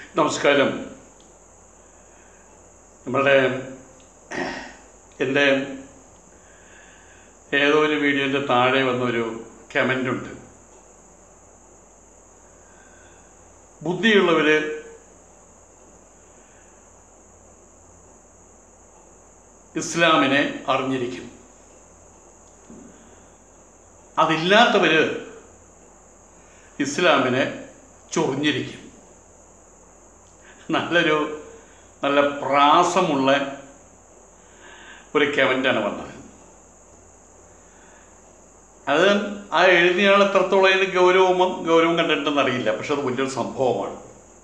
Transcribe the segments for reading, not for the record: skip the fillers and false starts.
നമസ്കാരം. എൻ്റെ ഏതോ ഒരു വീഡിയോൻ്റെ താഴെ വന്നൊരു കമൻ്റുണ്ട്. ബുദ്ധിയുള്ളവർ ഇസ്ലാമിനെ അറിഞ്ഞിരിക്കും, അതില്ലാത്തവർ ഇസ്ലാമിനെ ചൊറിഞ്ഞിരിക്കും. നല്ല പ്രാസമുള്ള ഒരു കമൻ്റാണ് വന്നത്. അത് ആ എഴുതിയാൾ എത്രത്തോളം അതിന് ഗൗരവം കണ്ടിട്ടുണ്ടെന്ന് അറിയില്ല, പക്ഷെ അത് വലിയൊരു സംഭവമാണ്.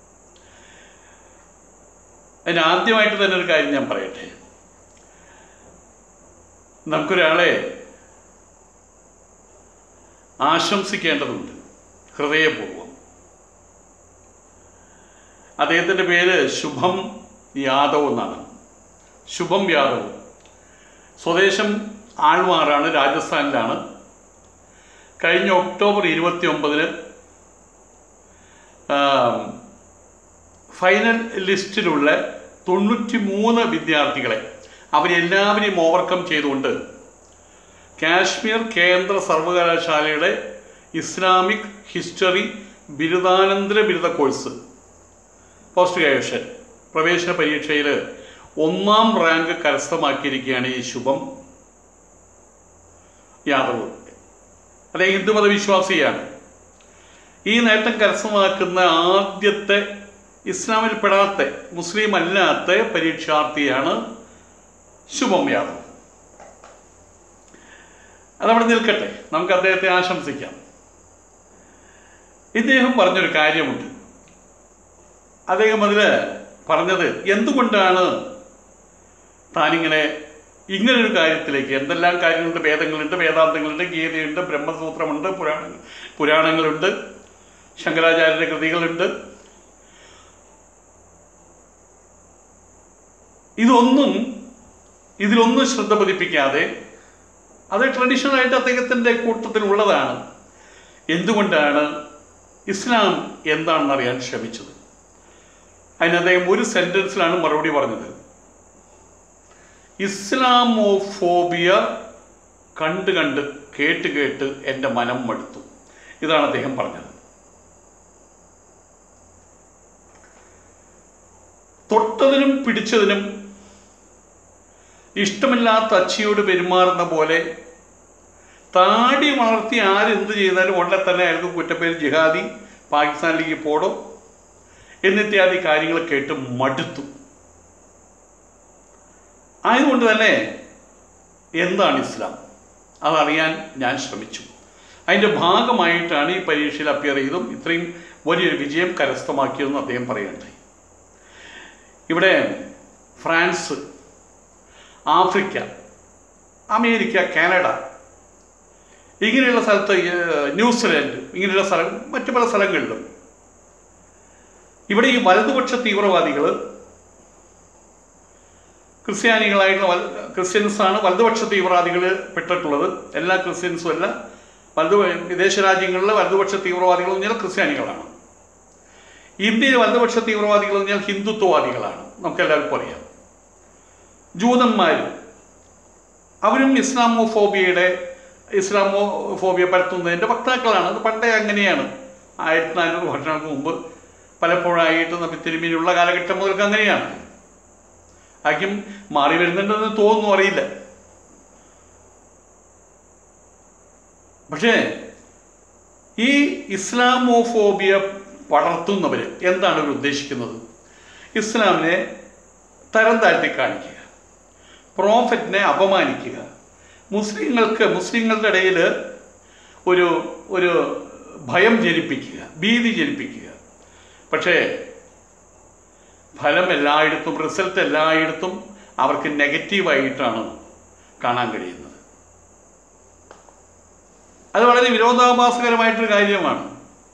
അതിനാദ്യമായിട്ട് തന്നെ ഒരു കാര്യം ഞാൻ പറയട്ടെ. നമുക്കൊരാളെ ആശംസിക്കേണ്ടതുണ്ട് ഹൃദയപൂർവ്വം. അദ്ദേഹത്തിൻ്റെ പേര് ശുഭം യാദവ് എന്നാണ്. ശുഭം യാദവ് സ്വദേശം ആൾവാറാണ്, രാജസ്ഥാനിലാണ്. കഴിഞ്ഞ ഒക്ടോബർ 29 ഫൈനൽ ലിസ്റ്റിലുള്ള 93 വിദ്യാർത്ഥികളെ അവരെല്ലാവരെയും ഓവർകം ചെയ്തുകൊണ്ട് കാശ്മീർ കേന്ദ്ര സർവകലാശാലയുടെ ഇസ്ലാമിക് ഹിസ്റ്ററി ബിരുദാനന്തര ബിരുദ കോഴ്സ് പോസ്റ്റ് ഗ്രാജുവേഷൻ പ്രവേശന പരീക്ഷയിൽ 1ാം റാങ്ക് കരസ്ഥമാക്കിയിരിക്കുകയാണ് ഈ ശുഭം യാദവ്. അദ്ദേഹം ഹിന്ദുമത വിശ്വാസിയാണ്. ഈ നേട്ടം കരസ്ഥമാക്കുന്ന ആദ്യത്തെ ഇസ്ലാമിൽ പെടാത്ത മുസ്ലിം അല്ലാത്ത പരീക്ഷാർത്ഥിയാണ് ശുഭം യാദവ്. അതവിടെ നിൽക്കട്ടെ, നമുക്ക് അദ്ദേഹത്തെ ആശംസിക്കാം. ഇദ്ദേഹം പറഞ്ഞൊരു കാര്യമുണ്ട്. അദ്ദേഹം അതിൽ പറഞ്ഞത് എന്തുകൊണ്ടാണ് ഇങ്ങനൊരു കാര്യത്തിലേക്ക്, എന്തെല്ലാം കാര്യങ്ങളുണ്ട്, വേദങ്ങളുണ്ട്, വേദാന്തങ്ങളുണ്ട്, ഗീതയുണ്ട്, ബ്രഹ്മസൂത്രമുണ്ട്, പുരാണങ്ങളുണ്ട്, ശങ്കരാചാര്യരുടെ കൃതികളുണ്ട്. ഇതിലൊന്നും ശ്രദ്ധ പതിപ്പിക്കാതെ അത് ട്രഡീഷണലായിട്ട് അദ്ദേഹത്തിൻ്റെ കൂട്ടത്തിലുള്ളതാണ്. എന്തുകൊണ്ടാണ് ഇസ്ലാം എന്താണെന്ന് അറിയാൻ ശ്രമിച്ചത്. അതിന് അദ്ദേഹം ഒരു സെൻറ്റൻസിലാണ് മറുപടി പറഞ്ഞത്. ഇസ്ലാമോഫോബിയ കണ്ട് കേട്ട് എൻ്റെ മനം മടുത്തു. ഇതാണ് അദ്ദേഹം പറഞ്ഞത്. തൊട്ടതിനും പിടിച്ചതിനും ഇഷ്ടമില്ലാത്ത അച്ചിയോട് പെരുമാറുന്ന പോലെ താടി വളർത്തി ആരെന്ത് ചെയ്താലും ഉടനെ തന്നെ അയാൾക്ക് കുറ്റപ്പേര് ജിഹാദി, പാകിസ്ഥാനിലേക്ക് പോടോ എന്നിത്യാദി കാര്യങ്ങൾ കേട്ട് മടുത്തു. ആയതുകൊണ്ട് തന്നെ എന്താണ് ഇസ്ലാം അതറിയാൻ ഞാൻ ശ്രമിച്ചു. അതിൻ്റെ ഭാഗമായിട്ടാണ് ഈ പരീക്ഷയിൽ അപ്പിയർ ചെയ്തും ഇത്രയും വലിയൊരു വിജയം കരസ്ഥമാക്കിയതെന്ന് അദ്ദേഹം പറയുകയുണ്ടായി. ഇവിടെ ഫ്രാൻസ്, ആഫ്രിക്ക, അമേരിക്ക, കാനഡ ഇങ്ങനെയുള്ള സ്ഥലത്ത്, ന്യൂസിലാൻഡ് ഇങ്ങനെയുള്ള മറ്റു പല സ്ഥലങ്ങളിലും ഇവിടെ ഈ വലതുപക്ഷ തീവ്രവാദികൾ ക്രിസ്ത്യൻസാണ് വലതുപക്ഷ തീവ്രവാദികൾ പെട്ടിട്ടുള്ളത്. എല്ലാ ക്രിസ്ത്യൻസും അല്ല, വിദേശ രാജ്യങ്ങളിലെ വലതുപക്ഷ തീവ്രവാദികൾ എന്ന് പറഞ്ഞാൽ ക്രിസ്ത്യാനികളാണ്. ഇന്ത്യയിലെ വലതുപക്ഷ തീവ്രവാദികൾ എന്ന് പറഞ്ഞാൽ ഹിന്ദുത്വവാദികളാണ്, നമുക്കെല്ലാവർക്കും അറിയാം. ജൂതന്മാർ അവരും ഇസ്ലാമോഫോബിയ പരത്തുന്നതിൻ്റെ വക്താക്കളാണ്. അത് പണ്ടേ അങ്ങനെയാണ്. 1400 വർഷങ്ങൾക്ക് മുമ്പ് പലപ്പോഴായിട്ട് നബി തിരുമേനിയുള്ള കാലഘട്ടം മുതൽക്ക് അങ്ങനെയാണ്. ആദ്യം മാറി വരുന്നുണ്ടെന്ന് തോന്നുന്നു, അറിയില്ല. പക്ഷേ ഈ ഇസ്ലാമോഫോബിയ പടർത്തുന്നവർ എന്താണ് ഇവർ ഉദ്ദേശിക്കുന്നത്? ഇസ്ലാമിനെ തരം താഴ്ത്തി കാണിക്കുക, പ്രോഫറ്റിനെ അപമാനിക്കുക, മുസ്ലിങ്ങളുടെ ഇടയിൽ ഒരു ഭയം ജനിപ്പിക്കുക, ഭീതി ജനിപ്പിക്കുക. പക്ഷേ ഫലം എല്ലായിടത്തും, റിസൾട്ട് എല്ലായിടത്തും അവർക്ക് നെഗറ്റീവായിട്ടാണ് കാണാൻ കഴിയുന്നത്. അത് വളരെ വിരോധാഭാസകരമായിട്ടൊരു കാര്യമാണ്.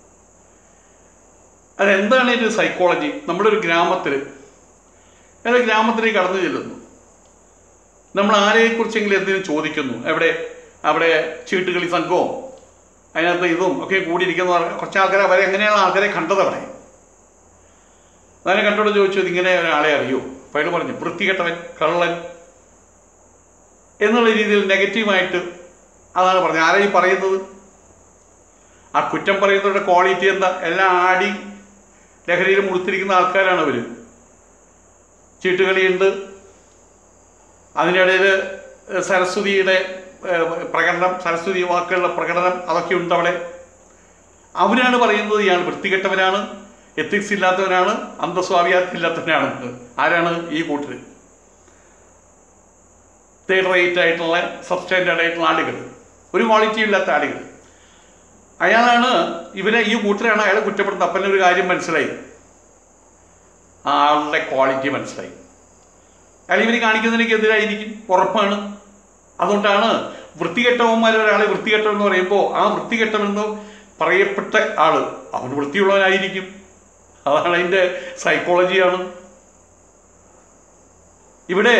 അതെന്താണ് ഇതിൻ്റെ സൈക്കോളജി? നമ്മുടെ ഒരു ഗ്രാമത്തിലേക്ക് കടന്നു ചെല്ലുന്നു, നമ്മൾ ആരെക്കുറിച്ചെങ്കിലും എന്തെങ്കിലും ചോദിക്കുന്നു, അവിടെ ചീട്ടുകളി സംഘവും അതിനകത്ത് ഇതും ഒക്കെ കൂടിയിരിക്കുന്ന കുറച്ച് ആൾക്കാരെ, എങ്ങനെയാണ് ആൾക്കാരെ കണ്ടത്? അവിടെ അതിനെ കണ്ടോട് ചോദിച്ചു, ഇങ്ങനെ ഒരാളെ അറിയോ? അപ്പോൾ അയാൾ പറഞ്ഞു വൃത്തികെട്ടവൻ, കള്ളൻ എന്നുള്ള രീതിയിൽ നെഗറ്റീവായിട്ട് അതാണ് പറഞ്ഞത്. ആരാ ഈ പറയുന്നത്? ആ കുറ്റം പറയുന്നവരുടെ ക്വാളിറ്റി എന്താ? എല്ലാം ആടി ലഹരിയിൽ മുഴുത്തിരിക്കുന്ന ആൾക്കാരാണ് അവർ. ചീട്ടുകളിയുണ്ട്, അതിനിടയിൽ സരസ്വതിയുടെ പ്രകടനം, സരസ്വതി വാക്കുകളുടെ പ്രകടനം അതൊക്കെ ഉണ്ട് അവിടെ. അവരാണ് പറയുന്നത് ഇയാൾ വൃത്തികെട്ടവനാണ്, എത്തിക്സ് ഇല്ലാത്തവനാണ്, അന്തസ്വാഭിയാത്തില്ലാത്തവനാണെന്ന്. ആരാണ്? ഈ കൂട്ടർ, തേർഡ് റേറ്റ് ആയിട്ടുള്ള സബ്സ്റ്റാൻഡേർഡ് ആയിട്ടുള്ള ആളുകൾ, ഒരു ക്വാളിറ്റി ഇല്ലാത്ത ആളുകൾ. അയാളാണ് ഇവരെ, ഈ കൂട്ടരാണ് അയാളെ കുറ്റപ്പെടുന്നത്. അപ്പം ഒരു കാര്യം മനസ്സിലായി, ആളുടെ ക്വാളിറ്റി മനസ്സിലായി. അയാൾ ഇവർ കാണിക്കുന്നതിനൊക്കെ എതിരായിരിക്കും, ഉറപ്പാണ്. അതുകൊണ്ടാണ് വൃത്തികെട്ടവന്മാർ ഒരാളെ വൃത്തികെട്ടവെന്ന് പറയുമ്പോൾ ആ വൃത്തികെട്ടവെന്ന് പറയപ്പെട്ട ആള് അവൻ വൃത്തിയുള്ളവനായിരിക്കും. അതാണ് അതിൻ്റെ സൈക്കോളജിയാണ്. ഇവിടെ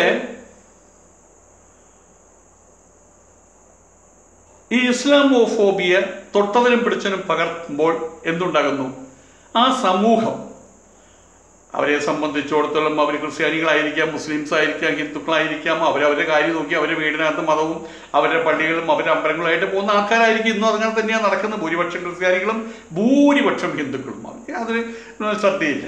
ഈ ഇസ്ലാമോഫോബിയ തൊട്ടതിനും പിടിച്ചതിനും പകർത്തുമ്പോൾ എന്തുണ്ടാകുന്നു? ആ സമൂഹം, അവരെ സംബന്ധിച്ചിടത്തോളം അവർ ക്രിസ്ത്യാനികളായിരിക്കാം, മുസ്ലിംസ് ആയിരിക്കാം, ഹിന്ദുക്കളായിരിക്കാം, അവരവരുടെ കാര്യം നോക്കി അവരുടെ വീടിനകത്ത് മതവും അവരുടെ പള്ളികളും അവരുടെ അമ്പലങ്ങളുമായിട്ട് പോകുന്ന ആൾക്കാരായിരിക്കും. ഇന്നും അങ്ങനെ തന്നെയാണ് നടക്കുന്നത്. ഭൂരിപക്ഷം ക്രിസ്ത്യാനികളും ഭൂരിപക്ഷം ഹിന്ദുക്കളും. അവർക്ക് അതിന് ശ്രദ്ധയില്ല.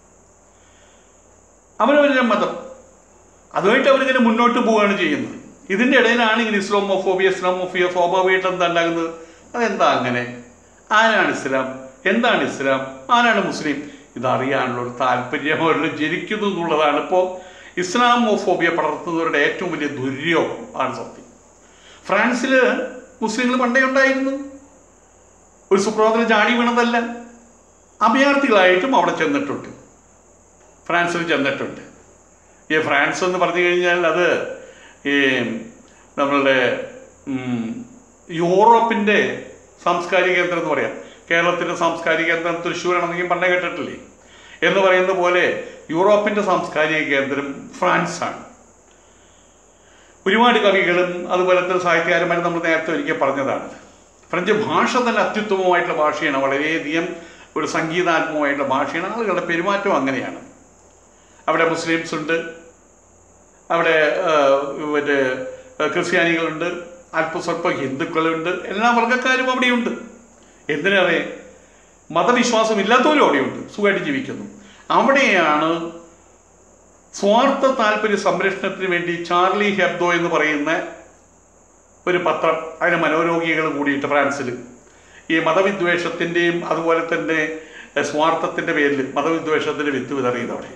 അവരവരുടെ മതം, അതുമായിട്ട് അവരിങ്ങനെ മുന്നോട്ട് പോവുകയാണ് ചെയ്യുന്നത്. ഇതിൻ്റെ ഇടയിലാണ് ഇങ്ങനെ ഇസ്ലാമോഫോബിയ സ്വാഭാവികമായിട്ട് എന്താ ഉണ്ടാകുന്നത്? അതെന്താ അങ്ങനെ? ആരാണ് ഇസ്ലാം? എന്താണ് ഇസ്ലാം? ആരാണ് മുസ്ലിം? ഇതറിയാനുള്ള ഒരു താല്പര്യം അവരിൽ ജനിക്കുന്നു എന്നുള്ളതാണ് ഇപ്പോൾ ഇസ്ലാമോഫോബിയ പടർത്തുന്നവരുടെ ഏറ്റവും വലിയ ദുര്യോഗം ആണ് സത്യം. ഫ്രാൻസിൽ മുസ്ലിങ്ങൾ പണ്ടേ ഉണ്ടായിരുന്നു. ഒരു സുപ്രഭാതത്തിൽ ചാടി വീണതല്ല. അഭയാർത്ഥികളായിട്ടും അവിടെ ചെന്നിട്ടുണ്ട്, ഫ്രാൻസിൽ ചെന്നിട്ടുണ്ട്. ഈ ഫ്രാൻസ് എന്ന് പറഞ്ഞു കഴിഞ്ഞാൽ അത് ഈ നമ്മളുടെ യൂറോപ്പിൻ്റെ സാംസ്കാരിക കേന്ദ്രം എന്ന് പറയാം. കേരളത്തിൻ്റെ സാംസ്കാരിക കേന്ദ്രം തൃശ്ശൂരാണെന്നെങ്കിൽ പണ്ടേ കേട്ടിട്ടില്ലേ എന്ന് പറയുന്ന പോലെ യൂറോപ്പിൻ്റെ സാംസ്കാരിക കേന്ദ്രം ഫ്രാൻസാണ്. ഒരുപാട് കവികളും അതുപോലത്തെ സാഹിത്യകാരന്മാരും നമ്മൾ നേരത്തെ ഒരിക്കൽ പറഞ്ഞതാണ്. ഫ്രഞ്ച് ഭാഷ തന്നെ അത്യുത്തമമായിട്ടുള്ള ഭാഷയാണ്, വളരെയധികം ഒരു സംഗീതാത്മകമായിട്ടുള്ള ഭാഷയാണ്. ആളുകളുടെ പെരുമാറ്റം അങ്ങനെയാണ്. അവിടെ മുസ്ലിംസ് ഉണ്ട്, അവിടെ മറ്റേ ക്രിസ്ത്യാനികളുണ്ട്, അല്പസ്വല്പം ഹിന്ദുക്കളുണ്ട്, എല്ലാ വർഗ്ഗക്കാരും അവിടെയുണ്ട്. എന്തിനേറെ മതവിശ്വാസം ഇല്ലാത്തവരും അവിടെയുണ്ട്, സുഖമായിട്ട് ജീവിക്കുന്നു. അവിടെയാണ് സ്വാർത്ഥ താല്പര്യ സംരക്ഷണത്തിന് വേണ്ടി ചാർലി ഹെബ്ദോ എന്ന് പറയുന്ന ഒരു പത്രം, അതിന് മനോരോഗികൾ കൂടിയിട്ട് ഫ്രാൻസിൽ ഈ മതവിദ്വേഷത്തിൻ്റെയും അതുപോലെ തന്നെ സ്വാർത്ഥത്തിൻ്റെ പേരിൽ മതവിദ്വേഷത്തിൻ്റെ വിത്ത് വിതറിയത്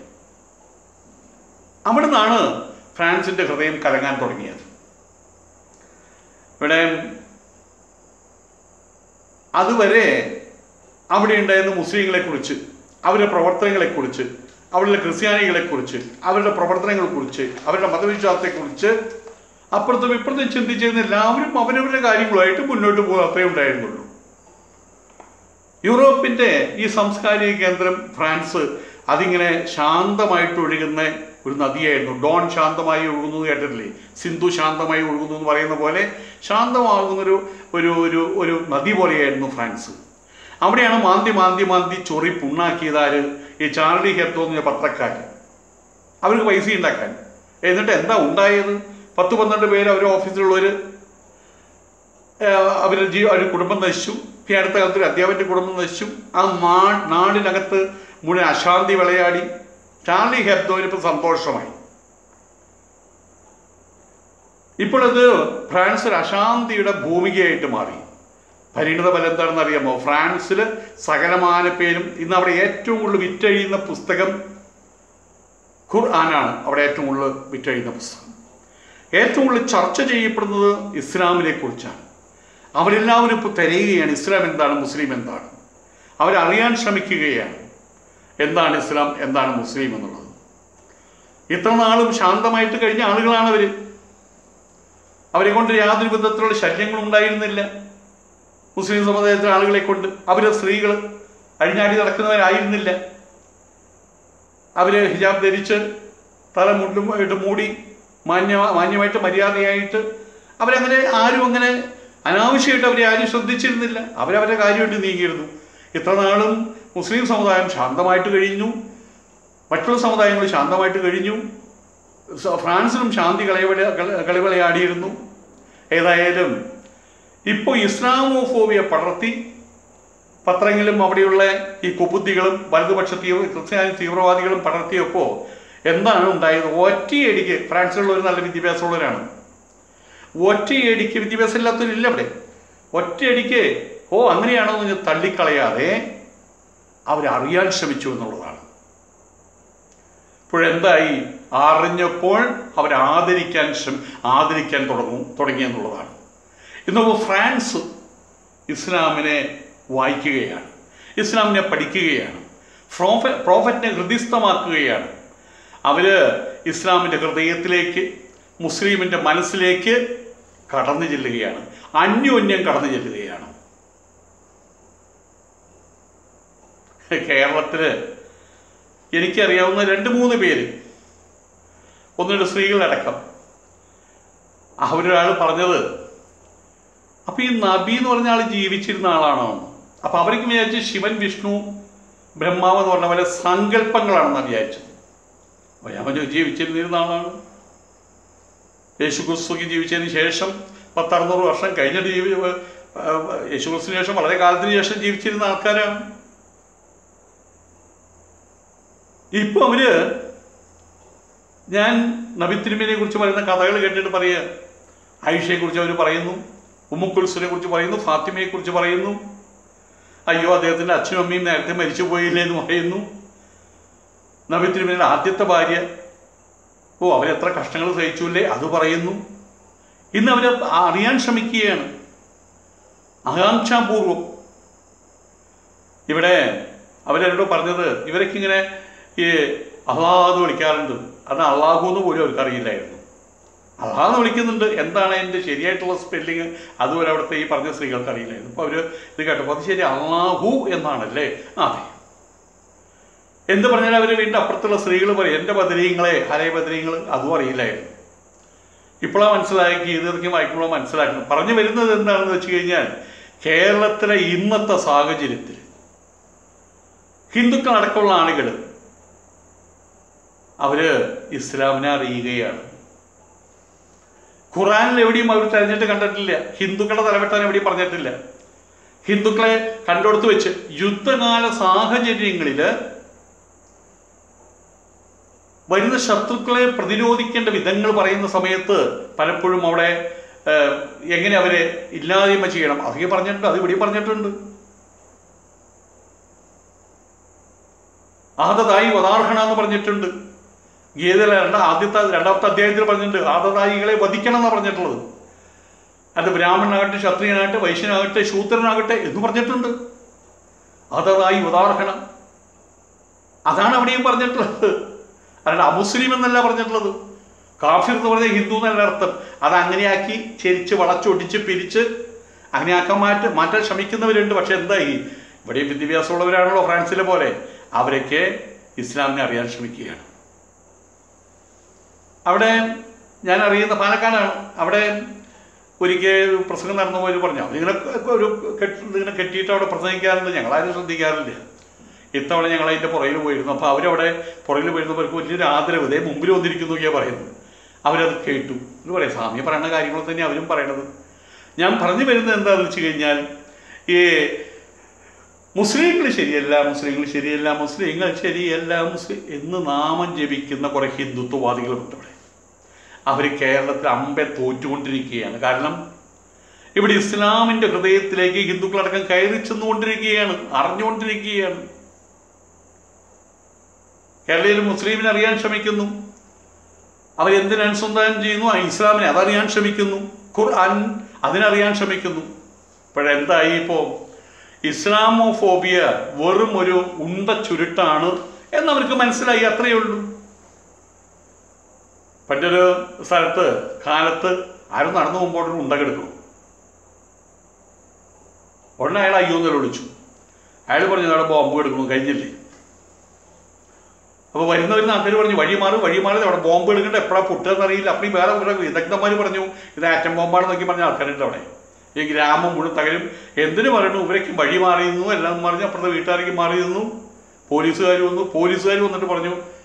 അവിടെ നിന്നാണ് ഫ്രാൻസിൻ്റെ ഹൃദയം കലങ്ങാൻ തുടങ്ങിയത്. ഇവിടെ അതുവരെ അവിടെ ഉണ്ടായിരുന്ന മുസ്ലിങ്ങളെക്കുറിച്ച്, അവരുടെ പ്രവർത്തനങ്ങളെക്കുറിച്ച്, അവരുടെ ക്രിസ്ത്യാനികളെക്കുറിച്ച്, അവരുടെ പ്രവർത്തനങ്ങളെക്കുറിച്ച്, അവരുടെ മതവിശ്വാസത്തെക്കുറിച്ച് അപ്പുറത്തും ഇപ്പുറത്തും ചിന്തിച്ചിരുന്ന എല്ലാവരും അവരവരുടെ കാര്യങ്ങളുമായിട്ട് മുന്നോട്ട് പോകാത്തേ ഉണ്ടായിരുന്നുള്ളൂ. യൂറോപ്പിൻ്റെ ഈ സാംസ്കാരിക കേന്ദ്രം ഫ്രാൻസ് അതിങ്ങനെ ശാന്തമായിട്ട് ഒഴുകുന്ന ഒരു നദിയായിരുന്നു. ഡോൺ ശാന്തമായി ഒഴുകുന്നത് കേട്ടിട്ടില്ലേ? സിന്ധു ശാന്തമായി ഒഴുകുന്നു എന്ന് പറയുന്ന പോലെ ശാന്തമാകുന്നൊരു ഒരു ഒരു ഒരു നദി പോലെയായിരുന്നു ഫ്രാൻസ്. അവിടെയാണ് മാന്തി മാന്തി മാന്തി ചൊറി പുണ്ണാക്കിയതാര്? ഈ ചാർലി ഹെബ്ദോ എന്ന പത്രക്കാർ. അവർക്ക് പൈസ ഉണ്ടാക്കാൻ. എന്നിട്ട് എന്താ ഉണ്ടായത്? 10-12 പേര് അവരുടെ ഓഫീസിലുള്ളവർ അവരുടെ കുടുംബം നശിച്ചു. ഈ അടുത്ത കാലത്ത് ഒരു അധ്യാപകൻ്റെ കുടുംബം നശിച്ചു. ആ നാടിനകത്ത് മുഴുവൻ അശാന്തി വിളയാടി. ചാർലി ഹെബ്ദോയിനിപ്പോൾ സന്തോഷമായി. ഇപ്പോഴത് ഫ്രാൻസ് ഒരു അശാന്തിയുടെ ഭൂമികയായിട്ട് മാറി. പരിണിത ഫലം എന്താണെന്ന് അറിയാമോ? ഫ്രാൻസിൽ സകലമാന പേരും ഇന്ന് അവിടെ ഏറ്റവും കൂടുതൽ വിറ്റഴിയുന്ന പുസ്തകം ഖുർആനാണ്. അവിടെ ഏറ്റവും കൂടുതൽ വിറ്റഴിയുന്ന പുസ്തകം. ഏറ്റവും കൂടുതൽ ചർച്ച ചെയ്യപ്പെടുന്നത് ഇസ്ലാമിനെ കുറിച്ചാണ്. അവരെല്ലാവരും ഇപ്പോൾ തിരയുകയാണ് ഇസ്ലാം എന്താണ്, മുസ്ലിം എന്താണ്. അവരറിയാൻ ശ്രമിക്കുകയാണ് എന്താണ് ഇസ്ലാം, എന്താണ് മുസ്ലിം എന്നുള്ളത്. ഇത്ര നാളും ശാന്തമായിട്ട് കഴിഞ്ഞ ആളുകളാണ് അവർ. അവരെ കൊണ്ട് യാതൊരു വിധത്തിലുള്ള ശല്യങ്ങളും ഉണ്ടായിരുന്നില്ല മുസ്ലിം സമുദായത്തിലെ ആളുകളെ കൊണ്ട്. അവരെ സ്ത്രീകൾ അഴിഞ്ഞാടി നടക്കുന്നവരായിരുന്നില്ല. അവർ ഹിജാബ് ധരിച്ച് തല മുണ്ടുമായിട്ട് മൂടി മാന്യമായിട്ട് മര്യാദയായിട്ട് അവരങ്ങനെ ആരും അങ്ങനെ അനാവശ്യമായിട്ട് അവരെ ആരും ശ്രദ്ധിച്ചിരുന്നില്ല. അവരവരുടെ കാര്യമായിട്ട് നീങ്ങിയിരുന്നു. ഇത്ര നാളും മുസ്ലിം സമുദായം ശാന്തമായിട്ട് കഴിഞ്ഞു. മറ്റുള്ള സമുദായങ്ങൾ ശാന്തമായിട്ട് കഴിഞ്ഞു. ഫ്രാൻസിലും ശാന്തി കളിവിളയാടിയിരുന്നു. ഏതായാലും ഇപ്പോൾ ഇസ്ലാമോഫോബിയ പടർത്തി പത്രങ്ങളിലും അവിടെയുള്ള ഈ കുബുദ്ധികളും വലതുപക്ഷ ക്രിസ്ത്യാനി തീവ്രവാദികളും പടർത്തിയപ്പോൾ എന്താണ് ഉണ്ടായത്? ഒറ്റയടിക്ക് ഫ്രാൻസിലുള്ളവർ നല്ല വിദ്യാഭ്യാസമുള്ളവരാണ്. ഒറ്റയടിക്ക് വിദ്യാഭ്യാസം ഇല്ലാത്തവരില്ല അവിടെ. ഒറ്റയടിക്ക് അങ്ങനെയാണോ എന്ന് തള്ളിക്കളയാതെ അവരറിയാൻ ശ്രമിച്ചു എന്നുള്ളതാണ്. ഇപ്പോഴെന്തായി? അറിഞ്ഞപ്പോൾ ആദരിക്കാൻ തുടങ്ങിയെന്നുള്ളതാണ്. ഇന്നിപ്പോൾ ഫ്രാൻസ് ഇസ്ലാമിനെ വായിക്കുകയാണ്, ഇസ്ലാമിനെ പഠിക്കുകയാണ്, പ്രോഫറ്റിനെ ഹൃദയസ്ഥമാക്കുകയാണ്. അവർ ഇസ്ലാമിൻ്റെ ഹൃദയത്തിലേക്ക്, മുസ്ലിമിൻ്റെ മനസ്സിലേക്ക് കടന്നു ചെല്ലുകയാണ്, അന്യോന്യം കടന്നു ചെല്ലുകയാണ്. കേരളത്തിൽ എനിക്കറിയാവുന്ന 2-3 പേര്, ഒന്നിട്ട് സ്ത്രീകളടക്കം, അവരൊരാൾ പറഞ്ഞത്, അപ്പം ഈ നബി എന്ന് പറഞ്ഞ ആൾ ജീവിച്ചിരുന്ന ആളാണോ? അപ്പം അവർക്ക് വിചാരിച്ച് ശിവൻ, വിഷ്ണു, ബ്രഹ്മാവ് എന്ന് പറഞ്ഞ പോലെ സങ്കല്പങ്ങളാണെന്നാണ് വിചാരിച്ചത്. ഞാൻ ജീവിച്ചിരുന്നിരുന്ന ആളാണ്. യേശുക്രിസ്തുക്ക് ജീവിച്ചതിന് ശേഷം 1000-600 വർഷം കഴിഞ്ഞിട്ട് യേശുക്രിസ്തുവിന് ശേഷം വളരെ കാലത്തിന് ശേഷം ജീവിച്ചിരുന്ന ആൾക്കാരാണ്. ഇപ്പൊ അവര് ഞാൻ നബി തിരുമേനിയെ കുറിച്ച് പറയുന്ന കഥകൾ കേട്ടിട്ട് പറയുക, ആയിഷയെ കുറിച്ച് അവർ പറയുന്നു, ഉമ്മുക്കുൽസുനെ കുറിച്ച് പറയുന്നു, ഫാത്തിമയെ കുറിച്ച് പറയുന്നു. അയ്യോ, അദ്ദേഹത്തിൻ്റെ അച്ഛനും അമ്മയും നേരത്തെ മരിച്ചു പോയില്ലേ എന്ന് പറയുന്നു. നബി തിരുമേനിയുടെ ആദ്യത്തെ ഭാര്യ, അവരെത്ര കഷ്ടങ്ങൾ സഹിച്ചില്ലേ, അത് പറയുന്നു. ഇന്ന് അവർ അറിയാൻ ശ്രമിക്കുകയാണ് ആകാംക്ഷാപൂർവം. ഇവിടെ അവരെന്നോട് പറഞ്ഞത്, ഇവരൊക്കെ ഇങ്ങനെ ഈ അള്ളാഹ് വിളിക്കാറുണ്ട്. അത് അള്ളാഹു എന്ന് പോലും അവർക്ക് അറിയില്ലായിരുന്നു. അള്ളാഹ് വിളിക്കുന്നുണ്ട്, എന്താണ് അതിൻ്റെ ശരിയായിട്ടുള്ള സ്പെല്ലിങ് അതുപോലെ അവിടുത്തെ ഈ പറഞ്ഞ സ്ത്രീകൾക്ക് അറിയില്ലായിരുന്നു. അപ്പോൾ അവർ ഇത് കേട്ടപ്പോൾ അത് ശരി, അള്ളാഹു എന്നാണല്ലേ? അതെ. എന്ത് പറഞ്ഞാലും അവർ വീണ്ടും അപ്പുറത്തുള്ള സ്ത്രീകൾ പറയും, എൻ്റെ ബദരീങ്ങളെ, ഹരേ ബദരീങ്ങൾ, അതും അറിയില്ലായിരുന്നു. ഇപ്പോഴാണ് മനസ്സിലാക്കി, ഇതൊക്കെ വായിക്കുമ്പോൾ മനസ്സിലാക്കണം. പറഞ്ഞു വരുന്നത് എന്താണെന്ന് വെച്ച് കഴിഞ്ഞാൽ, കേരളത്തിലെ ഇന്നത്തെ സാഹചര്യത്തിൽ ഹിന്ദുക്കളടക്കമുള്ള ആളുകൾ അവർ ഇസ്ലാമിനെ അറിയുകയാണ്. ഖുറാനിൽ എവിടെയും അവർ തെരഞ്ഞിട്ട് കണ്ടിട്ടില്ല. ഹിന്ദുക്കളുടെ തലവെട്ടാൻ എവിടെയും പറഞ്ഞിട്ടില്ല. ഹിന്ദുക്കളെ കണ്ടെടുത്ത് വെച്ച് യുദ്ധകാല സാഹചര്യങ്ങളിൽ വരുന്ന ശത്രുക്കളെ പ്രതിരോധിക്കേണ്ട വിധങ്ങൾ പറയുന്ന സമയത്ത് പലപ്പോഴും അവിടെ എങ്ങനെ അവരെ ഇല്ലായ്മ ചെയ്യണം അതൊക്കെ പറഞ്ഞിട്ടുണ്ട്. അത് ഇവിടെയും പറഞ്ഞിട്ടുണ്ട്. ആദതായി വദാർഹണ എന്ന് പറഞ്ഞിട്ടുണ്ട്. ഗീതയിലെ രണ്ടാമത്തെ അധ്യായത്തിൽ പറഞ്ഞിട്ടുണ്ട്, ആദതായികളെ വധിക്കണം എന്നാണ് പറഞ്ഞിട്ടുള്ളത്. അത് ബ്രാഹ്മണനാകട്ടെ, ക്ഷത്രിയനാകട്ടെ, വൈശ്യനാകട്ടെ, ശൂദ്രനാകട്ടെ എന്ന് പറഞ്ഞിട്ടുണ്ട്. ആദതായി വദാർഹണ, അതാണ് അവിടെയും പറഞ്ഞിട്ടുള്ളത്. അല്ലാണ്ട് അമുസ്ലിം എന്നല്ല പറഞ്ഞിട്ടുള്ളത്. കാഫിർ എന്ന് പറഞ്ഞാൽ ഹിന്ദു എന്നല്ല അർത്ഥം. അത് അങ്ങനെയാക്കി ചെരിച്ച് വളച്ചൊടിച്ച് പിരിച്ച് അങ്ങനെയാക്കാൻ മാറ്റാൻ ശ്രമിക്കുന്നവരുണ്ട്. പക്ഷെ എന്തായി, ഇവിടെയും വിദ്യാഭ്യാസമുള്ളവരാണല്ലോ ഫ്രാൻസിലെ പോലെ, അവരൊക്കെ ഇസ്ലാമിനെ അറിയാൻ ശ്രമിക്കുകയാണ്. അവിടെ ഞാൻ അറിയുന്ന പാലക്കാടാണ്. അവിടെ ഒരിക്കൽ പ്രസംഗം നടന്ന പോലെ പറഞ്ഞു, അവരിങ്ങനെ ഇങ്ങനെ കെട്ടിയിട്ട് അവിടെ പ്രസംഗിക്കാറുണ്ട്. ഞങ്ങളാരും ശ്രദ്ധിക്കാറില്ല. ഇത്തവണ ഞങ്ങൾ അതിൻ്റെ പുറകിൽ പോയിരുന്നു. അപ്പോൾ അവരവിടെ പുറകിൽ പോയിരുന്നവർക്ക് വലിയൊരു ആദരവ്, ഇതേ മുമ്പിൽ വന്നിരിക്കുന്നു എന്നൊക്കെയാണ് പറയുന്നത്. അവരത് കേട്ടു എന്ന് പറയാം. സ്വാമി പറയുന്ന കാര്യങ്ങൾ തന്നെ അവരും പറയണത്. ഞാൻ പറഞ്ഞു വരുന്നത് എന്താണെന്ന് വെച്ച് കഴിഞ്ഞാൽ, ഈ മുസ്ലിങ്ങൾ ശരിയല്ല, മുസ്ലിങ്ങൾ ശരിയല്ല, മുസ്ലിങ്ങൾ ശരിയല്ല, മുസ്ലിം എന്ന് നാമം ജപിക്കുന്ന കുറേ ഹിന്ദുത്വവാദികളുണ്ട് ഇവിടെ. അവർ കേരളത്തിൽ അമ്പെ തോറ്റുകൊണ്ടിരിക്കുകയാണ്. കാരണം ഇവിടെ ഇസ്ലാമിൻ്റെ ഹൃദയത്തിലേക്ക് ഹിന്ദുക്കളടക്കം കയറി ചെന്നുകൊണ്ടിരിക്കുകയാണ്, അറിഞ്ഞുകൊണ്ടിരിക്കുകയാണ്. കേരളത്തിൽ മുസ്ലിമിനെ അറിയാൻ ശ്രമിക്കുന്നു. അവരെന്തിനനുസന്ധാനം ചെയ്യുന്നു? ഇസ്ലാമിനെ അതറിയാൻ ശ്രമിക്കുന്നു. ഖുർആൻ അതിനറിയാൻ ശ്രമിക്കുന്നു. ഇപ്പോഴെന്തായി? ഇപ്പോൾ ഇസ്ലാമോഫോബിയ വെറും ഒരു ഉണ്ട ചുരുട്ടാണ് എന്നവർക്ക് മനസ്സിലായി. അത്രയേ ഉള്ളൂ. മറ്റൊരു സ്ഥലത്ത് കാലത്ത് ആരും നടന്നു പോകുമ്പോൾ ഒരു ഉണ്ട കിടക്കും. ഉടനെ അയാൾ അയ്യോ എന്നല്ല വിളിച്ചു. അയാൾ പറഞ്ഞു, അവിടെ ബോംബ് എടുക്കണം, കഴിഞ്ഞില്ലേ? അപ്പോൾ വരുന്നവരുന്ന ആൾക്കാർ പറഞ്ഞു, വഴിമാറി അവിടെ ബോംബ് എടുക്കേണ്ട, എപ്പോഴാണ് പൊട്ടുകയെന്നറിയില്ല. അപ്പോൾ ഈ വേറെ കുറെ വിദഗ്ധന്മാർ പറഞ്ഞു, ഇത് ആറ്റം ബോംബാണെന്നൊക്കെ പറഞ്ഞ ആൾക്കാരുണ്ട് അവിടെ. ഈ ഗ്രാമം മുഴുവൻ തകരും. എന്തിനു പറയുന്നു? ഇവരൊക്കെ വഴി മാറി നിന്നു, എല്ലാം പറഞ്ഞ് അപ്പുറത്തെ വീട്ടുകാരേക്ക് മാറി നിന്നു. പോലീസുകാർ വന്നു. പോലീസുകാർ വന്നിട്ട് പറഞ്ഞു,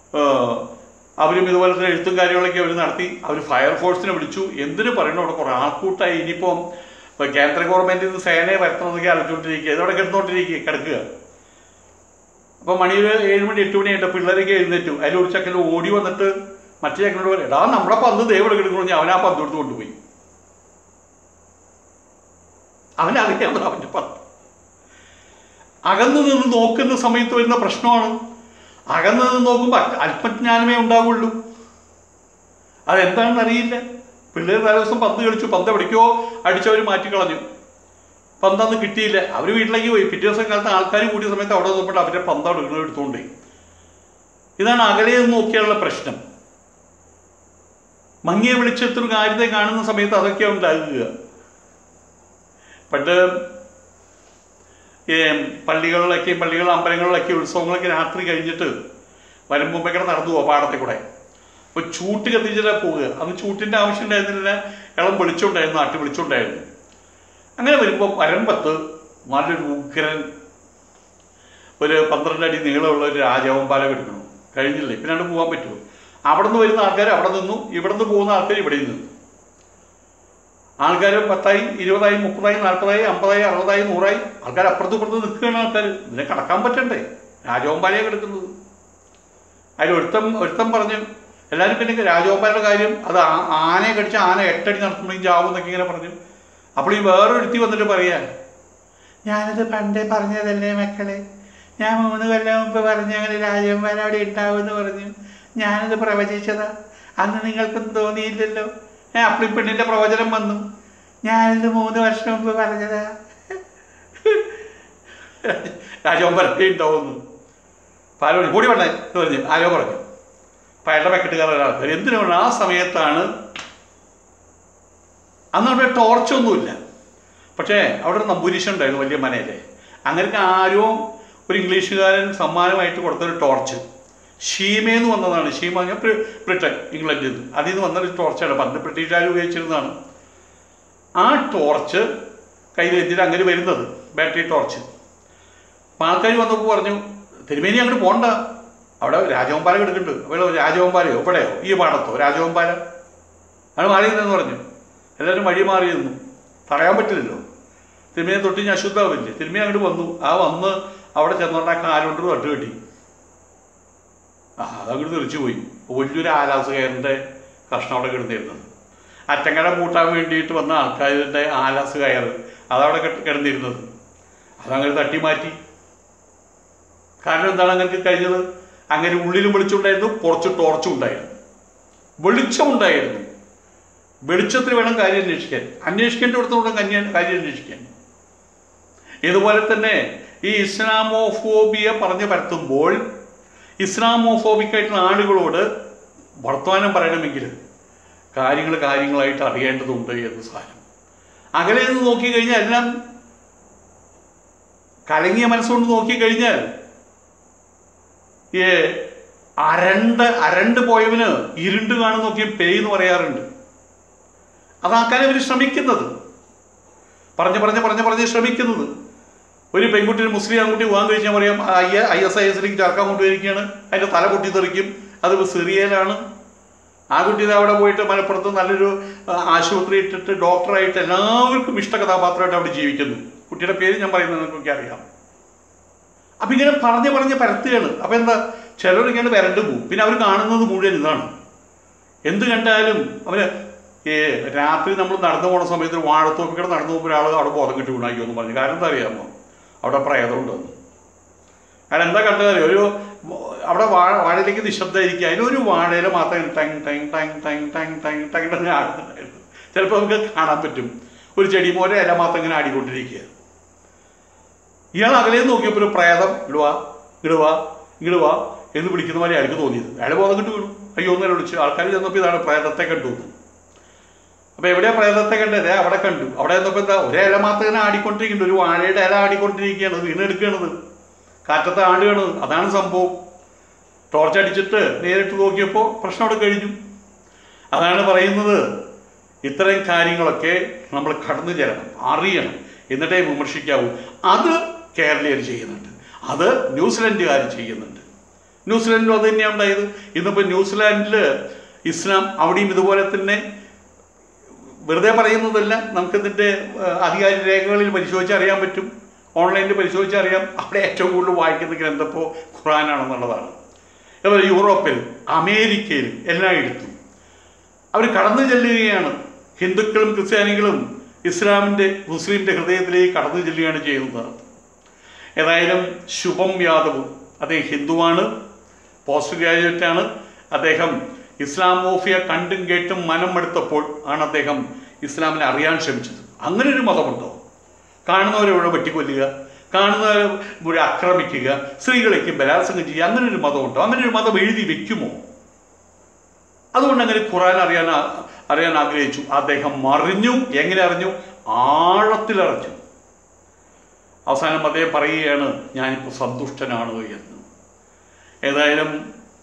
അവരും ഇതുപോലെ തന്നെ എഴുത്തും കാര്യങ്ങളൊക്കെ അവർ നടത്തി. അവർ ഫയർഫോഴ്സിനെ വിളിച്ചു. എന്തിനു പറയണു, അവിടെ കുറേ ആൾക്കൂട്ടായി. ഇനിയിപ്പം കേന്ദ്ര ഗവൺമെൻറ്റിൽ നിന്ന് സേനയെ വരുത്തണമെന്നൊക്കെ ആലോചിച്ചുകൊണ്ടിരിക്കുക. ഇതവിടെ കിടക്കുക. അപ്പോൾ മണി 7 മണി 8 മണിയായിട്ട് പിള്ളേരൊക്കെ എഴുന്നേറ്റു. അതിലൊരു ചക്കൽ ഓടി വന്നിട്ട് മറ്റേ ചക്കനോട് പറയും, എടാ നമ്മുടെ പന്ത് ദേവിടെ കിടക്കണമെന്ന് അവൻ ആ പന്ത് എടുത്ത് കൊണ്ടുപോയി. അവനറിയാം അവൻ്റെ പന്ത്. അകന്നു നിന്ന് നോക്കുന്ന സമയത്ത് വരുന്ന പ്രശ്നമാണ്. അകന്നു നിന്ന് നോക്കുമ്പോൾ അല്പജ്ഞാനമേ ഉണ്ടാവുള്ളൂ. അതെന്താണെന്ന് അറിയില്ല. പിള്ളേർ നാല് ദിവസം പന്ത് കളിച്ചു, പന്ത് എവിടേക്കോ അടിച്ചവർ മാറ്റിക്കളഞ്ഞു. പന്തന്ന് കിട്ടിയില്ല. അവർ വീട്ടിലേക്ക് പോയി. പിറ്റേ ദിവസം കാലത്ത് ആൾക്കാർ കൂടിയ സമയത്ത് അവിടെ നോക്കിയിട്ട് അവരുടെ പന്ത് എടുത്തുകൊണ്ടേ. ഇതാണ് അകലെ നിന്ന് നോക്കിയാലുള്ള പ്രശ്നം. മങ്ങിയ വെളിച്ചത്തൊരു കാര്യത്തെ കാണുന്ന സമയത്ത് അതൊക്കെയാണ് ഉണ്ടാകുക. പണ്ട് അമ്പലങ്ങളിലൊക്കെ ഉത്സവങ്ങളൊക്കെ രാത്രി കഴിഞ്ഞിട്ട് വരുമ്പോഴേക്കും നടന്നു പോവുക പാടത്തെ കൂടെ. അപ്പോൾ ചൂട്ട് കത്തിച്ചിട്ടാണ് പോവുക. അന്ന് ചൂട്ടിൻ്റെ ആവശ്യം ഉണ്ടായിരുന്നില്ല. ഇളം വെളിച്ചമുണ്ടായിരുന്നു, നാട്ടു വെളിച്ചമുണ്ടായിരുന്നു. അങ്ങനെ വരുമ്പോൾ വരമ്പത്ത് നല്ലൊരു ഉഗ്രൻ ഒരു 12 അടി നീളമുള്ള ഒരു രാജവമ്പാലം എടുക്കണം. കഴിഞ്ഞില്ലേ, പിന്നെ അവിടെ പോകാൻ പറ്റുമോ? അവിടെ നിന്ന് വരുന്ന ആൾക്കാർ അവിടെ നിന്നു, ഇവിടെ നിന്ന് പോകുന്ന ആൾക്കാർ ഇവിടെ നിന്നു. ആൾക്കാർ 10ആയി 20ആയി 30ആയി 40ആയി 50ആയി 60ആയി 100ആയി ആൾക്കാർ അപ്പുറത്തും ഇപ്പുറത്ത് നിൽക്കുകയാണ്. ആൾക്കാർ ഇതിനെ കടക്കാൻ പറ്റണ്ടേ? രാജവമ്പാലയാണ് കിടക്കുന്നത്. അതിൽ ഒരുത്തം പറഞ്ഞു, എല്ലാവരും പിന്നെ രാജവമ്പാലയുടെ കാര്യം അത് ആനയെ കടിച്ച് ആന 8 അടി നടത്തുമ്പോഴേക്കും ചാവും എന്നൊക്കെ ഇങ്ങനെ പറഞ്ഞു. അപ്പോൾ ഈ വേറൊരുത്തി വന്നിട്ട് പറയാ, ഞാനത് പണ്ടേ പറഞ്ഞതല്ലേ മക്കളെ, ഞാൻ 3 കൊല്ലം മുമ്പ് പറഞ്ഞു അങ്ങനെ രാജവമ്പാല അവിടെ ഉണ്ടാവുമെന്ന് പറഞ്ഞു. ഞാനത് പ്രവചിച്ചതാ. അന്ന് നിങ്ങൾക്കൊന്നും തോന്നിയില്ലല്ലോ. അപ്പോൾ ഈ പെണ്ണിൻ്റെ പ്രവചനം വന്നു. ഞാനിത് 3 വർഷം മുമ്പ് പറഞ്ഞതാ. രാജവമ്പാല ഉണ്ടാവുമെന്ന് പാലോടി കൂടി വേണ്ടേ എന്ന് പറഞ്ഞു. ആരോ പറഞ്ഞു. അപ്പം അയാളുടെ പാക്കറ്റുകാരൻ ഒരാൾക്കാർ എന്തിനാണ് ആ സമയത്താണ്. അന്ന് അവിടെ ടോർച്ചൊന്നുമില്ല. പക്ഷേ അവിടെ ഒരു നമ്പൂരീഷൻ ഉണ്ടായിരുന്നു വലിയ മനയിലെ. അങ്ങനെ ആരോ ഒരു ഇംഗ്ലീഷുകാരൻ സമ്മാനമായിട്ട് കൊടുത്തൊരു ടോർച്ച് ഷീമേന്ന് വന്നതാണ്. ഷീമ പറഞ്ഞാൽ ബ്രിട്ടൻ, ഇംഗ്ലണ്ടിൽ നിന്ന്. അതിൽ നിന്ന് വന്നൊരു ടോർച്ചാണ്. പണ്ട് ബ്രിട്ടീഷുകാർ ഉപയോഗിച്ചിരുന്നതാണ്. ആ ടോർച്ച് കയ്യിൽ എന്തിനാണ് അങ്ങനെ വരുന്നത്, ബാറ്ററി ടോർച്ച്. അപ്പം ആൾക്കാർ വന്നപ്പോൾ പറഞ്ഞു, തിരുമേനി അങ്ങോട്ട് പോകണ്ട, അവിടെ രാജവമ്പാല കിടക്കുന്നുണ്ട്. അപ്പോൾ രാജവമ്പാലയോ എവിടെയോ ഈ പാടത്തോ രാജവമ്പാല അത് മാറിയെന്ന് പറഞ്ഞു. എല്ലാവരും വഴി മാറി നിന്നു. പറയാൻ പറ്റില്ലല്ലോ. തിരുമേനിയെ തൊട്ട് ഞാൻ അശുദ്ധാവില്ലേ. തിരുമേനി അങ്ങോട്ട് വന്നു. വന്ന് അവിടെ ചെന്നോണ്ട് ആ കാലുകൊണ്ട് തട്ട് കെട്ടി. അതങ്ങോട്ട് തെറിച്ചു പോയി. വലിയൊരു ആലാസുകാരൻ്റെ കഷ്ണം അവിടെ കിടന്നിരുന്നത്. അറ്റങ്കട പൂട്ടാൻ വേണ്ടിയിട്ട് വന്ന ആൾക്കാരുടെ ആലാസ് കയറ് അതവിടെ കിടന്നിരുന്നത്. അതങ്ങനെ തട്ടി മാറ്റി. കാരണം എന്താണ് അങ്ങനെ കഴിഞ്ഞത്? അങ്ങനെ ഉള്ളിലും വെളിച്ചമുണ്ടായിരുന്നു, പുറത്ത് ടോർച്ചും ഉണ്ടായിരുന്നു. വെളിച്ചമുണ്ടായിരുന്നു. വെളിച്ചത്തിൽ വേണം കാര്യം അന്വേഷിക്കേണ്ട ഇടത്തോടെ കാര്യം അന്വേഷിക്കാൻ. ഇതുപോലെ തന്നെ ഈ ഇസ്ലാമോഫോബിയ പറഞ്ഞു പരത്തുമ്പോൾ ഇസ്ലാമോഫോബിക്കായിട്ടുള്ള ആളുകളോട് വർത്തമാനം പറയണമെങ്കിൽ കാര്യങ്ങളായിട്ട് അറിയേണ്ടതുണ്ട് എന്ന് സാധനം. അകലെ നിന്ന് നോക്കിക്കഴിഞ്ഞാൽ എല്ലാം കലങ്ങിയ മനസ്സുകൊണ്ട് നോക്കിക്കഴിഞ്ഞാൽ അരണ്ട് പോയവന് ഇരുണ്ട് കാണുന്ന നോക്കി പേയ് എന്ന് പറയാറുണ്ട്. അതാക്കാൻ ഇവർ ശ്രമിക്കുന്നത്, പറഞ്ഞ് ശ്രമിക്കുന്നത്. ഒരു പെൺകുട്ടി ഒരു മുസ്ലിം ആൺകുട്ടി വിവാഹം കഴിച്ചാൽ പറയാം ISIS-ലേക്ക് ചേർക്കാൻ കൊണ്ടുവരികയാണ്, അതിൻ്റെ തല പൊട്ടിത്തെറിക്കും, അത് സിറിയയിലാണ്. ആ കുട്ടി അവിടെ പോയിട്ട് മലപ്പുറത്ത് നല്ലൊരു ആശുപത്രി ഇട്ടിട്ട് ഡോക്ടറായിട്ട് എല്ലാവർക്കും ഇഷ്ട കഥാപാത്രമായിട്ട് അവിടെ ജീവിക്കുന്നു. കുട്ടിയുടെ പേര് ഞാൻ പറയുന്നത് നിങ്ങൾക്കൊക്കെ അറിയാം. അപ്പം ഇങ്ങനെ പറഞ്ഞ് പരത്തുകയാണ്. അപ്പം എന്താ, ചിലരിങ്ങനെ വരണ്ടു പോകും. പിന്നെ അവർ കാണുന്നത് മുഴുവൻ ഇതാണ്. എന്ത് കണ്ടാലും അവർ രാത്രി നമ്മൾ നടന്നു പോകുന്ന സമയത്ത് വാഴത്തോപ്പിക്കടെ നടന്നു പോകുമ്പോൾ ഒരാൾ അവിടെ ബോധം കിട്ടി വീണാക്കി എന്ന് പറഞ്ഞു. കാരണം എന്താ അറിയാമോ, അവിടെ പ്രേതമുണ്ടെന്ന്. കാരണം എന്താ കണ്ടതറിയോ, ഒരു അവിടെ വാഴയിലേക്ക് നിശബ്ദമായിരിക്കുക, അതിനൊരു വാഴയില മാത്രം ടങ് ടങ് ടങ് ടങ് ടങ് ടങ് ടങ് ടങ് ആടുന്നുണ്ടായിരുന്നു. ചിലപ്പോൾ നമുക്ക് കാണാൻ പറ്റും ഒരു ചെടി പോലെ ഇല മാത്രം ഇങ്ങനെ ആടിക്കൊണ്ടിരിക്കുക. ഇയാൾ അകലെ നോക്കിയപ്പോൾ ഒരു പ്രേതം ഇടുവാ എന്ന് വിളിക്കുന്ന പോലെ അയാൾക്ക് തോന്നിയത്. അയാൾ ബോധം കിട്ടി വീണു. അയ്യോ എന്നല്ല വിളിച്ചു. ആൾക്കാർ ചെന്നപ്പോൾ ഇതാണ് പ്രേതത്തെ കണ്ടു. അപ്പോൾ എവിടെയാണ് പ്രേതത്തെ കണ്ടത്? അവിടെ കണ്ടു. അവിടെ ചെന്നപ്പോൾ എന്താ, ഒരേ ഇല മാത്രം ഇങ്ങനെ ആടിക്കൊണ്ടിരിക്കുന്നുണ്ട്. ഒരു വാഴയുടെ ഇല ആടിക്കൊണ്ടിരിക്കുകയാണ്, വീണെടുക്കുകയാണത്, കാറ്റത്തെ ആടുകയാണ്. അതാണ് സംഭവം. ടോർച്ചടിച്ചിട്ട് നേരിട്ട് നോക്കിയപ്പോൾ പ്രശ്നം അവിടെ കഴിഞ്ഞു. അതാണ് പറയുന്നത്, ഇത്തരം കാര്യങ്ങളൊക്കെ നമ്മൾ കടന്നു ചെല്ലണം, അറിയണം, എന്നിട്ടേ വിമർശിക്കാവൂ. അത് കേരളീയർ ചെയ്യുന്നുണ്ട്, അത് ന്യൂസിലൻഡുകാർ ചെയ്യുന്നുണ്ട്. ന്യൂസിലാൻഡിലും അത് തന്നെയാണ് ഉണ്ടായത്. ഇന്നിപ്പോൾ ന്യൂസിലാൻഡിൽ ഇസ്ലാം അവിടെയും ഇതുപോലെ തന്നെ, വെറുതെ പറയുന്നതല്ല, നമുക്കിതിൻ്റെ ആധികാരിക രേഖകളിൽ പരിശോധിച്ച് അറിയാൻ പറ്റും, ഓൺലൈനിൽ പരിശോധിച്ച് അറിയാം. അവിടെ ഏറ്റവും കൂടുതൽ വായിക്കുന്ന ഗ്രന്ഥം ഇപ്പോൾ ഖുർആനാണെന്നുള്ളതാണ്. അതുപോലെ യൂറോപ്പിൽ, അമേരിക്കയിൽ എല്ലായിടത്തും അവർ കടന്നു ചെല്ലുകയാണ്. ഹിന്ദുക്കളും ക്രിസ്ത്യാനികളും മുസ്ലിമിൻ്റെ ഹൃദയത്തിലേക്ക് കടന്നു ചെല്ലുകയാണ് ചെയ്യുന്നത്. ഏതായാലും ശുഭം യാദവ്, അദ്ദേഹം ഹിന്ദുവാണ്, പോസ്റ്റ് ഗ്രാജുവേറ്റാണ്. അദ്ദേഹം ഇസ്ലാമോഫിയ കണ്ടും കേട്ടും മനം മടുത്തപ്പോൾ ആണ് അദ്ദേഹം ഇസ്ലാമിനെ അറിയാൻ ശ്രമിച്ചത്. അങ്ങനെ ഒരു മതമുണ്ടോ? കാണുന്നവരെ ഇവിടെ വെട്ടിക്കൊല്ലുക, കാണുന്നവരെ ഇവിടെ ആക്രമിക്കുക, സ്ത്രീകളേക്ക് ബലാത്സംഗം ചെയ്യുക, അങ്ങനെ ഒരു മതമുണ്ടോ? അങ്ങനെ ഒരു മതം എഴുതി വെക്കുമോ? അതുകൊണ്ട് അങ്ങനെ ഖുർആൻ അറിയാൻ ആഗ്രഹിച്ചു. അദ്ദേഹം അറിഞ്ഞു. എങ്ങനെ അറിഞ്ഞു? ആഴത്തിലറിഞ്ഞു. അവസാനം അദ്ദേഹം പറയുകയാണ്, ഞാനിപ്പോൾ സന്തുഷ്ടനാണ് എന്ന്. ഏതായാലും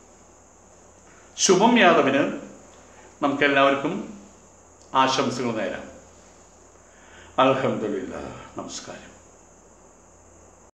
ശുഭം യാദവിന് നമുക്കെല്ലാവർക്കും ആശംസകൾ നേരാം. അൽഹംദുലില്ലാഹ്. നമസ്കാരം.